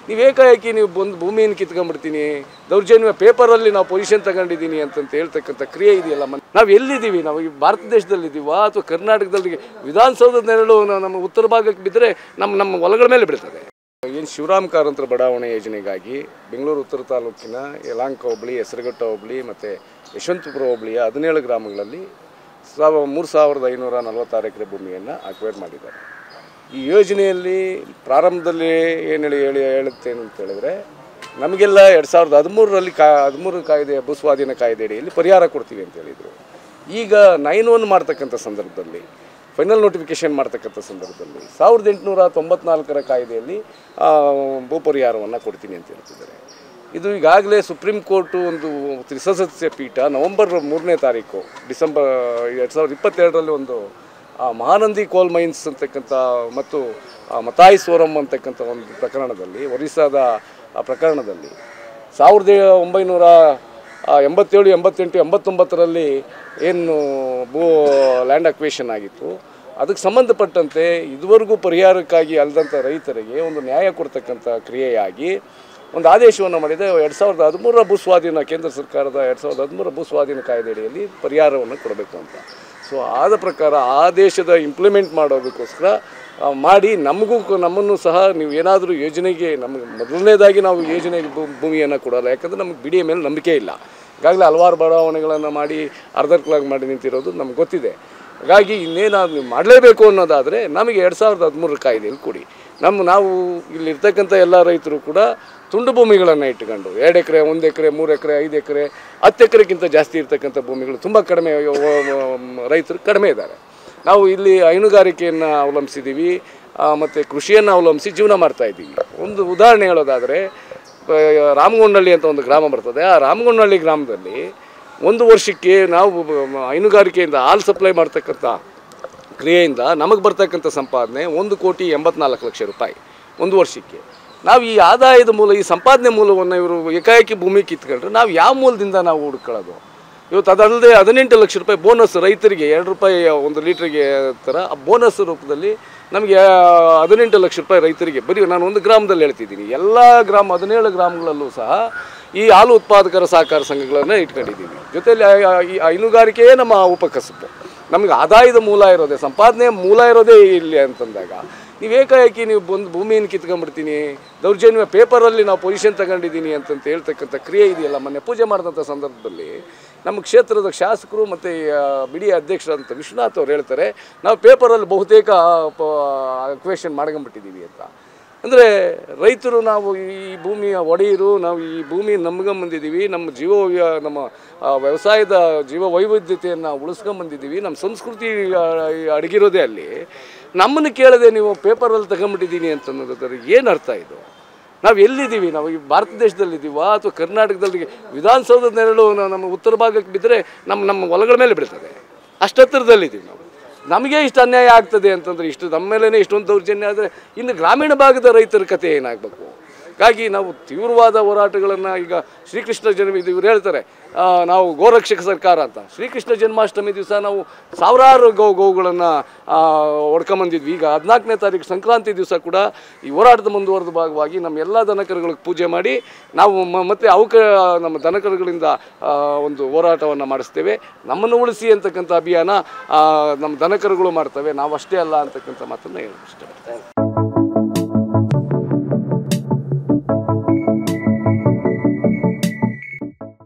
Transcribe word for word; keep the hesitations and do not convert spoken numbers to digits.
ನೀವು ಏಕಾಏಕಿ ನೀವು ಬಂದು ಭೂಮಿಯನ್ನು ಕಿತ್ಕೊಂಡ್ಬಿಡ್ತೀನಿ, ದೌರ್ಜನ್ಯ ಪೇಪರಲ್ಲಿ ನಾವು ಪೊಸಿಷನ್ ತಗೊಂಡಿದ್ದೀನಿ ಅಂತಂತ ಹೇಳ್ತಕ್ಕಂಥ ಕ್ರಿಯೆ ಇದೆಯಲ್ಲ. ನಾವು ಎಲ್ಲಿದ್ದೀವಿ? ನಾವು ಈ ಭಾರತ ದೇಶದಲ್ಲಿದ್ದೀವ ಅಥವಾ ಕರ್ನಾಟಕದಲ್ಲಿ? ವಿಧಾನಸೌಧದ ನೆರಳು ನಮ್ಮ ಉತ್ತರ ಭಾಗಕ್ಕೆ ಬಿದ್ದರೆ ನಮ್ಮ ನಮ್ಮ ಹೊಲಗಳ ಮೇಲೆ ಬೀಳ್ತದೆ. ಏನು ಶಿವರಾಮ್ ಕಾರಂತರ ಬಡಾವಣೆ ಯೋಜನೆಗಾಗಿ ಬೆಂಗಳೂರು ಉತ್ತರ ತಾಲೂಕಿನ ಯಲಹಂಕ ಹೋಬಳಿ, ಹೆಸರುಘಟ್ಟ ಹೋಬಳಿ ಮತ್ತು ಯಶವಂತಪುರ ಹೋಬಳಿಯ ಹದಿನೇಳು ಗ್ರಾಮಗಳಲ್ಲಿ ಸಾವ ಮೂರು ಸಾವಿರದ ಐನೂರ ನಲವತ್ತಾರು ಎಕರೆ ಭೂಮಿಯನ್ನು ಅಕ್ವೈರ್ ಮಾಡಿದ್ದಾರೆ. ಈ ಯೋಜನೆಯಲ್ಲಿ ಪ್ರಾರಂಭದಲ್ಲಿ ಏನು ಹೇಳಿ ಹೇಳಿ ಹೇಳುತ್ತೇನೆ ಅಂತ ಹೇಳಿದ್ರೆ, ನಮಗೆಲ್ಲ ಎರಡು ಸಾವಿರದ ಹದಿಮೂರರಲ್ಲಿ ಕಾ ಹದಿಮೂರು ಕಾಯ್ದೆ ಭೂಸ್ವಾಧೀನ ಕಾಯ್ದೆ ಅಡಿಯಲ್ಲಿ ಪರಿಹಾರ ಕೊಡ್ತೀವಿ ಅಂತ ಹೇಳಿದರು. ಈಗ ನೈನ್ ಒನ್ ಮಾಡ್ತಕ್ಕಂಥ ಸಂದರ್ಭದಲ್ಲಿ, ಫೈನಲ್ ನೋಟಿಫಿಕೇಷನ್ ಮಾಡ್ತಕ್ಕಂಥ ಸಂದರ್ಭದಲ್ಲಿ ಸಾವಿರದ ಎಂಟುನೂರ ತೊಂಬತ್ನಾಲ್ಕರ ಕಾಯ್ದೆಯಲ್ಲಿ ಭೂ ಪರಿಹಾರವನ್ನು ಕೊಡ್ತೀನಿ ಅಂತ ಹೇಳ್ತಿದ್ದಾರೆ. ಇದು ಈಗಾಗಲೇ ಸುಪ್ರೀಂ ಕೋರ್ಟು ಒಂದು ತ್ರಿಸದಸ್ಯ ಪೀಠ ನವಂಬರ್ ಮೂರನೇ ತಾರೀಕು ಡಿಸೆಂಬರ್ ಎರಡು ಸಾವಿರದ ಇಪ್ಪತ್ತೆರಡರಲ್ಲಿ ಒಂದು ಮಹಾನಂದಿ ಕೋಲ್ ಮೈನ್ಸ್ ಅಂತಕ್ಕಂಥ ಮತ್ತು ಮತಾಯಿ ಸೋರಮ್ ಅಂತಕ್ಕಂಥ ಒಂದು ಪ್ರಕರಣದಲ್ಲಿ, ಒರಿಸ್ಸಾದ ಆ ಪ್ರಕರಣದಲ್ಲಿ ಸಾವಿರದ ಒಂಬೈನೂರ ಎಂಬತ್ತೇಳು ಎಂಬತ್ತೆಂಟು ಎಂಬತ್ತೊಂಬತ್ತರಲ್ಲಿ ಏನು ಭೂ ಲ್ಯಾಂಡ್ ಅಕ್ವೇಷನ್ ಆಗಿತ್ತು, ಅದಕ್ಕೆ ಸಂಬಂಧಪಟ್ಟಂತೆ ಇದುವರೆಗೂ ಪರಿಹಾರಕ್ಕಾಗಿ ಅಲ್ಲದಂಥ ರೈತರಿಗೆ ಒಂದು ನ್ಯಾಯ ಕೊಡ್ತಕ್ಕಂಥ ಕ್ರಿಯೆಯಾಗಿ ಒಂದು ಆದೇಶವನ್ನು ಮಾಡಿದೆ. ಎರಡು ಸಾವಿರದ ಹದಿಮೂರರ ಭೂಸ್ವಾಧೀನ ಕೇಂದ್ರ ಸರ್ಕಾರದ ಎರಡು ಸಾವಿರದ ಹದಿಮೂರರ ಭೂಸ್ವಾಧೀನ ಕಾಯ್ದೆಯಡಿಯಲ್ಲಿ ಪರಿಹಾರವನ್ನು ಕೊಡಬೇಕು ಅಂತ. ಸೊ ಆದ ಪ್ರಕಾರ ಆ ದೇಶದ ಇಂಪ್ಲಿಮೆಂಟ್ ಮಾಡೋದಕ್ಕೋಸ್ಕರ ಮಾಡಿ ನಮಗೂ ನಮ್ಮನ್ನು ಸಹ ನೀವು ಏನಾದರೂ ಯೋಜನೆಗೆ ನಮಗೆ ಮೊದಲನೇದಾಗಿ ನಾವು ಯೋಜನೆಗೆ ಭೂಮಿಯನ್ನು ಕೊಡೋಲ್ಲ, ಯಾಕಂದರೆ ನಮಗೆ ಬಿಡಿಯ ಮೇಲೆ ನಂಬಿಕೆ ಇಲ್ಲ. ಈಗಾಗಲೇ ಹಲವಾರು ಬಡಾವಣೆಗಳನ್ನು ಮಾಡಿ ಅರ್ಧಕ್ಲಾಗಿ ಮಾಡಿ ನಿಂತಿರೋದು ನಮ್ಗೆ ಗೊತ್ತಿದೆ. ಹಾಗಾಗಿ ಇನ್ನೇನಾದ್ರು ನೀವು ಮಾಡಲೇಬೇಕು ಅನ್ನೋದಾದರೆ ನಮಗೆ ಎರಡು ಸಾವಿರದ ಹದಿಮೂರರ ಕಾಯ್ದೆಯಲ್ಲಿ ಕೊಡಿ. ನಮ್ಮ ನಾವು ಇಲ್ಲಿರ್ತಕ್ಕಂಥ ಎಲ್ಲ ರೈತರು ಕೂಡ ತುಂಡು ಭೂಮಿಗಳನ್ನು ಇಟ್ಕೊಂಡು ಎರಡು ಎಕರೆ ಒಂದು ಎಕರೆ ಮೂರು ಎಕರೆ ಐದು ಎಕರೆ ಹತ್ತು ಎಕರೆಗಿಂತ ಜಾಸ್ತಿ ಇರ್ತಕ್ಕಂಥ ಭೂಮಿಗಳು ತುಂಬ ಕಡಿಮೆ ರೈತರು ಕಡಿಮೆ ಇದ್ದಾರೆ. ನಾವು ಇಲ್ಲಿ ಹೈನುಗಾರಿಕೆಯನ್ನು ಅವಲಂಬಿಸಿದ್ದೀವಿ ಮತ್ತು ಕೃಷಿಯನ್ನು ಅವಲಂಬಿಸಿ ಜೀವನ ಮಾಡ್ತಾಯಿದ್ದೀವಿ. ಒಂದು ಉದಾಹರಣೆ ಹೇಳೋದಾದರೆ, ರಾಮಗೊಂಡಳ್ಳಿ ಅಂತ ಒಂದು ಗ್ರಾಮ ಬರ್ತದೆ. ಆ ರಾಮಗೊಂಡಳ್ಳಿ ಗ್ರಾಮದಲ್ಲಿ ಒಂದು ವರ್ಷಕ್ಕೆ ನಾವು ಹೈನುಗಾರಿಕೆಯಿಂದ ಹಾಲು ಸಪ್ಲೈ ಮಾಡ್ತಕ್ಕಂಥ ಕ್ರಿಯೆಯಿಂದ ನಮಗೆ ಬರ್ತಕ್ಕಂಥ ಸಂಪಾದನೆ ಒಂದು ಕೋಟಿ ಎಂಬತ್ನಾಲ್ಕು ಲಕ್ಷ ರೂಪಾಯಿ ಒಂದು ವರ್ಷಕ್ಕೆ. ನಾವು ಈ ಆದಾಯದ ಮೂಲ, ಈ ಸಂಪಾದನೆ ಮೂಲವನ್ನು ಇವರು ಏಕಾಏಕಿ ಭೂಮಿ ಕಿತ್ಕೊಂಡ್ರೆ ನಾವು ಯಾವ ಮೂಲದಿಂದ ನಾವು ಹುಡ್ಕೊಳ್ಳೋದು? ಇವತ್ತು ಅದಲ್ಲದೆ ಹದಿನೆಂಟು ಲಕ್ಷ ರೂಪಾಯಿ ಬೋನಸ್ ರೈತರಿಗೆ, ಎರಡು ರೂಪಾಯಿ ಒಂದು ಲೀಟ್ರಿಗೆ ಥರ ಆ ಬೋನಸ್ ರೂಪದಲ್ಲಿ ನಮಗೆ ಹದಿನೆಂಟು ಲಕ್ಷ ರೂಪಾಯಿ ರೈತರಿಗೆ. ಬರೀ ನಾನು ಒಂದು ಗ್ರಾಮದಲ್ಲಿ ಹೇಳ್ತಿದ್ದೀನಿ, ಎಲ್ಲ ಗ್ರಾಮ ಹದಿನೇಳು ಗ್ರಾಮಗಳಲ್ಲೂ ಸಹ ಈ ಹಾಲು ಉತ್ಪಾದಕರ ಸಹಕಾರ ಸಂಘಗಳನ್ನು ಇಟ್ಕೊಂಡಿದ್ದೀವಿ. ಜೊತೆಯಲ್ಲಿ ಈ ಹೈನುಗಾರಿಕೆಯೇ ನಮ್ಮ ಉಪಕಸಬು, ನಮಗೆ ಆದಾಯದ ಮೂಲ ಇರೋದೇ, ಸಂಪಾದನೆಯ ಮೂಲ ಇರೋದೇ ಇಲ್ಲಿ ಅಂತಂದಾಗ ನೀವು ಏಕಾಏಕಿ ನೀವು ಬಂದು ಭೂಮಿಯನ್ನು ಕಿತ್ಕೊಂಡ್ಬಿಡ್ತೀನಿ, ದೌರ್ಜನ್ಯ ಪೇಪರಲ್ಲಿ ನಾವು ಪೊಸಿಷನ್ ತಗೊಂಡಿದ್ದೀನಿ ಅಂತಂತ ಹೇಳ್ತಕ್ಕಂಥ ಕ್ರಿಯೆ ಇದೆಯಲ್ಲ. ಮೊನ್ನೆ ಪೂಜೆ ಮಾಡಿದಂಥ ಸಂದರ್ಭದಲ್ಲಿ ನಮ್ಮ ಕ್ಷೇತ್ರದ ಶಾಸಕರು ಮತ್ತು ಬಿಡಿ ಅಧ್ಯಕ್ಷರಾದಂಥ ವಿಶ್ವನಾಥ್ ಅವ್ರು ಹೇಳ್ತಾರೆ, ನಾವು ಪೇಪರಲ್ಲಿ ಬಹುತೇಕ ಅಕ್ವೇಷನ್ ಮಾಡ್ಕೊಂಬಿಟ್ಟಿದ್ದೀವಿ ಅಂತ. ಅಂದರೆ ರೈತರು ನಾವು ಈ ಭೂಮಿಯ ಒಡೆಯರು, ನಾವು ಈ ಭೂಮಿ ನಂಬ್ಕೊಂಬಂದಿದ್ದೀವಿ, ನಮ್ಮ ಜೀವ ನಮ್ಮ ವ್ಯವಸಾಯದ ಜೀವ ವೈವಿಧ್ಯತೆಯನ್ನು ಉಳಿಸ್ಕೊಂಬಂದಿದ್ದೀವಿ, ನಮ್ಮ ಸಂಸ್ಕೃತಿ ಅಡಗಿರೋದೇ ಅಲ್ಲಿ. ನಮ್ಮನ್ನು ಕೇಳದೆ ನೀವು ಪೇಪರಲ್ಲಿ ತಗೊಂಬಿಟ್ಟಿದ್ದೀನಿ ಅಂತನ್ನೋದಾದ್ರೆ ಏನು ಅರ್ಥ ಇದು? ನಾವು ಎಲ್ಲಿದ್ದೀವಿ? ನಾವು ಈ ಭಾರತ ದೇಶದಲ್ಲಿದ್ದೀವ ಅಥವಾ ಕರ್ನಾಟಕದಲ್ಲಿ? ವಿಧಾನಸೌಧದ ನೆರಳು ನಮ್ಮ ಉತ್ತರ ಭಾಗಕ್ಕೆ ಬಿದ್ದರೆ ನಮ್ಮ ನಮ್ಮ ಹೊಲಗಳ ಮೇಲೆ ಬೀಳ್ತದೆ. ಅಷ್ಟು ಹತ್ತಿರದಲ್ಲಿದ್ದೀವಿ ನಾವು. ನಮಗೆ ಇಷ್ಟು ಅನ್ಯಾಯ ಆಗ್ತದೆ ಅಂತಂದರೆ, ಇಷ್ಟು ನಮ್ಮ ಮೇಲೇ ಇಷ್ಟೊಂದು ದೌರ್ಜನ್ಯ ಆದರೆ ಇನ್ನು ಗ್ರಾಮೀಣ ಭಾಗದ ರೈತರ ಕಥೆ ಏನಾಗಬೇಕು? ಹಾಗಾಗಿ ನಾವು ತೀವ್ರವಾದ ಹೋರಾಟಗಳನ್ನು ಈಗ ಶ್ರೀಕೃಷ್ಣ ಜನ್ಮ ಇದು ಇವ್ರು ಹೇಳ್ತಾರೆ ನಾವು ಗೋರಕ್ಷಕ ಸರ್ಕಾರ ಅಂತ. ಶ್ರೀಕೃಷ್ಣ ಜನ್ಮಾಷ್ಟಮಿ ದಿವಸ ನಾವು ಸಾವಿರಾರು ಗೋ ಗೋವುಗಳನ್ನು ಹೊಡ್ಕೊಂಬಂದಿದ್ವಿ. ಈಗ ಹದಿನಾಲ್ಕನೇ ತಾರೀಕು ಸಂಕ್ರಾಂತಿ ದಿವಸ ಕೂಡ ಈ ಹೋರಾಟದ ಮುಂದುವರೆದ ಭಾಗವಾಗಿ ನಮ್ಮ ಎಲ್ಲ ದನಕರುಗಳಿಗೆ ಪೂಜೆ ಮಾಡಿ ನಾವು ಮತ್ತೆ ಅವಕ ನಮ್ಮ ದನಕರುಗಳಿಂದ ಒಂದು ಹೋರಾಟವನ್ನು ಮಾಡಿಸ್ತೇವೆ. ನಮ್ಮನ್ನು ಉಳಿಸಿ ಅಂತಕ್ಕಂಥ ಅಭಿಯಾನ ನಮ್ಮ ದನಕರುಗಳು ಮಾಡ್ತವೆ, ನಾವು ಅಷ್ಟೇ ಅಲ್ಲ ಅಂತಕ್ಕಂಥ ಮಾತನ್ನು ಹೇಳೋದು ಇಷ್ಟಪಡ್ತೇವೆ.